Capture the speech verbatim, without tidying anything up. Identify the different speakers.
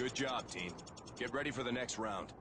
Speaker 1: Good job, team. Get ready for the next round.